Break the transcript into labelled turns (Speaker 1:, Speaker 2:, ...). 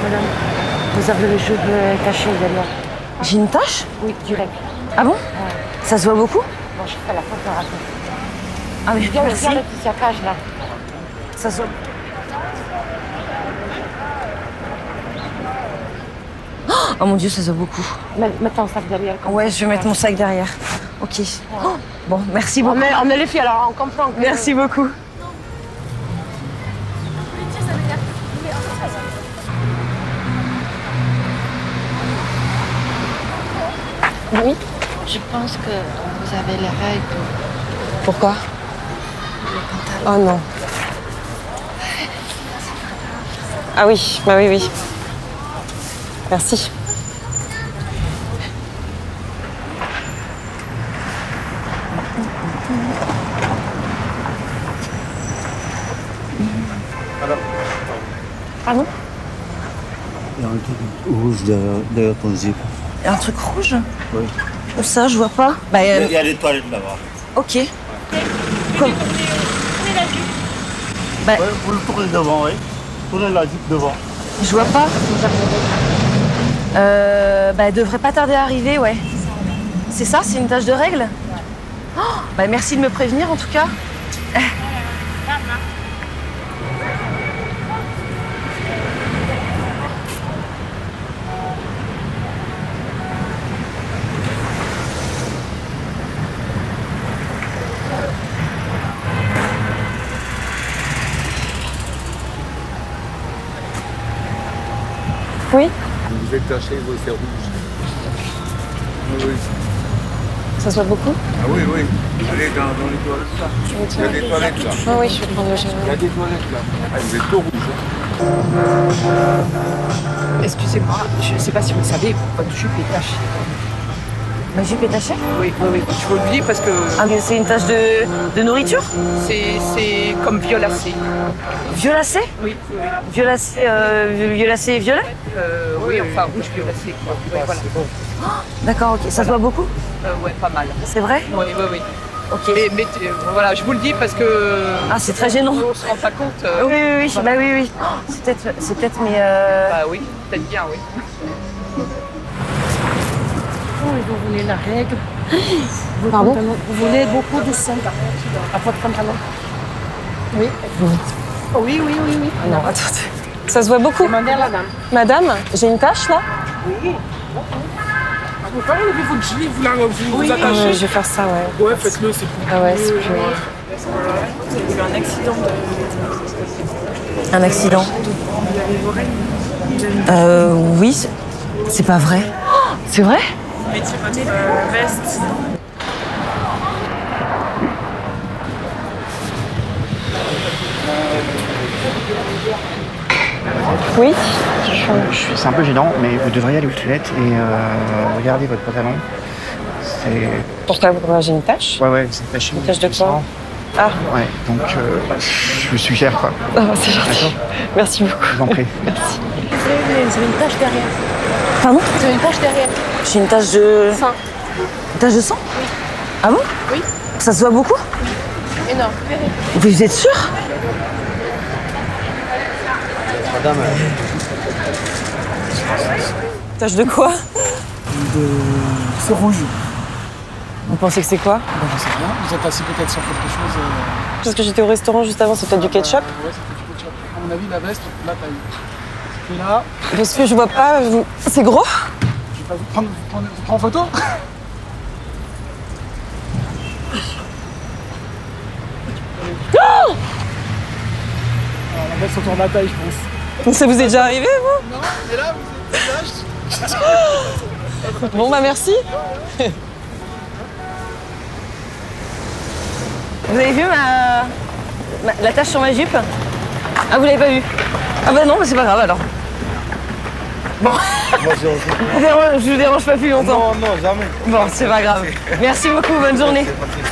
Speaker 1: madame. Vous avez les cheveux tachés derrière.
Speaker 2: J'ai une tache?
Speaker 1: Oui, direct.
Speaker 2: Ah bon?
Speaker 1: Ouais.
Speaker 2: Ça se voit beaucoup?
Speaker 1: Bon, je fais la photo rapide.
Speaker 2: Ah mais
Speaker 1: Regarde,
Speaker 2: merci.
Speaker 1: regarde le petit saccage là.
Speaker 2: Ça se voit. Oh mon Dieu, ça se voit beaucoup.
Speaker 1: Mets ton sac derrière.
Speaker 2: Ouais, je vais mettre mon sac derrière. Ok. Oh, bon, merci beaucoup.
Speaker 1: On est les filles, alors on comprend. Que...
Speaker 2: Merci beaucoup. Oui.
Speaker 3: Je pense que vous avez les règles.
Speaker 2: Pourquoi?
Speaker 3: Le pantalon.
Speaker 2: Oh non. Ah oui, bah oui, oui. Merci. Pardon?
Speaker 4: Il y a un truc rouge derrière ton zip.
Speaker 2: Un truc rouge?
Speaker 4: Oui.
Speaker 2: Où ça, je vois pas. Bah,
Speaker 4: Il y a des toilettes là-bas.
Speaker 2: ok. Comme... Bah,
Speaker 4: Ouais, vous le tournez devant, oui. Tournez la zip devant.
Speaker 2: je vois pas. Bah, elle devrait pas tarder à arriver, ouais. C'est ça? C'est une tache de règle? Oh, bah, merci de me prévenir, en tout cas. Oui?
Speaker 5: Vous êtes taché, c'est rouge. Oui.
Speaker 2: Ça se voit beaucoup?
Speaker 5: Ah oui, oui. Allez dans les toilettes là. Il y a des toilettes là.
Speaker 2: Oh, oui, je vais prendre le gel.
Speaker 5: Il y a des toilettes là. Ah, vous êtes tout rouge.
Speaker 1: Excusez-moi, je ne sais pas si vous le savez, votre jupe est tachée.
Speaker 2: Ma jupe est tachée?
Speaker 1: Oui, oui, oui. Je vous le dis parce que
Speaker 2: Ah, mais c'est une tache de nourriture?
Speaker 1: c'est comme violacé.
Speaker 2: Violacé?
Speaker 1: Oui, oui.
Speaker 2: Violacé, violacé et violet?
Speaker 1: Oui, enfin rouge violacé quoi. Oui, voilà.
Speaker 2: D'accord, ok. Ça se voit beaucoup?
Speaker 1: Ouais, pas mal.
Speaker 2: C'est vrai?
Speaker 1: Oui, oui, oui.
Speaker 2: Ok.
Speaker 1: Mais voilà, je vous le dis parce que
Speaker 2: Ah, c'est très gênant.
Speaker 1: on se rend pas compte.
Speaker 2: Oui, oui, oui.
Speaker 1: Voilà.
Speaker 2: Bah oui, oui. Oh, c'est peut-être mes...
Speaker 1: Bah oui, peut-être bien, oui. Oh, vous voulez la règle.
Speaker 2: Pardon?
Speaker 1: Vous voulez beaucoup de sang à votre pantalon. Oui. Oh, oui, oui, oui, oui.
Speaker 2: Ah non, attendez. Ça se voit beaucoup.
Speaker 1: Demandez à la dame.
Speaker 2: Madame, j'ai une tache là?
Speaker 1: Oui.
Speaker 6: Vous pouvez enlever votre gilet, vous
Speaker 1: Oui.
Speaker 6: attachez.
Speaker 2: Je vais faire ça, ouais.
Speaker 6: Ouais, faites-le, c'est plus.
Speaker 2: Ah ouais, c'est plus...
Speaker 1: Vous avez eu un accident
Speaker 2: Un accident? Oui. C'est pas vrai. Oh, c'est vrai?
Speaker 6: Mettez votre veste.
Speaker 2: Oui.
Speaker 7: C'est un peu gênant, mais vous devriez aller aux toilettes et regardez votre pantalon. C'est...
Speaker 2: Pourquoi j'ai une tache?
Speaker 7: Ouais, c'est taché.
Speaker 2: Une tache de quoi? Ah.
Speaker 7: Ouais, donc je suis fier, quoi.
Speaker 2: Ah, c'est gentil.
Speaker 7: D'accord.
Speaker 2: Merci beaucoup.
Speaker 7: Je vous en prie.
Speaker 2: Merci.
Speaker 1: Vous avez une tache derrière.
Speaker 2: Pardon?
Speaker 1: Vous avez une tache derrière.
Speaker 2: J'ai une tache de...
Speaker 1: Sang.
Speaker 2: Une tache de sang?
Speaker 1: Oui.
Speaker 2: Ah bon?
Speaker 1: Oui.
Speaker 2: Ça se voit beaucoup?
Speaker 1: Énorme.
Speaker 2: Vous êtes sûr?
Speaker 4: Madame,
Speaker 2: Tache de quoi?
Speaker 6: C'est rouge.
Speaker 2: Vous pensez que c'est quoi?
Speaker 6: Ben, je sais rien. Vous êtes assis peut-être sur quelque chose.
Speaker 2: Parce que j'étais au restaurant juste avant, c'est peut-être du ketchup.
Speaker 6: Ouais, c'est du ketchup. À mon avis, la veste, la taille. Et là,
Speaker 2: Parce que je vois pas... C'est gros?
Speaker 6: je vais pas vous prendre en photo.
Speaker 2: Oh!
Speaker 6: Alors, la veste autour de la taille, je pense.
Speaker 2: Ça vous est déjà arrivé, vous?
Speaker 6: Non, mais là, vous êtes là.
Speaker 2: Bon, bah merci. Vous avez vu la tache sur ma jupe? Ah, vous l'avez pas vue? Ah bah non, mais c'est pas grave alors. Bon,
Speaker 4: moi
Speaker 2: je vous dérange pas plus longtemps.
Speaker 4: Non, jamais.
Speaker 2: Bon, c'est pas grave. Merci beaucoup, bonne journée.
Speaker 4: C'est pas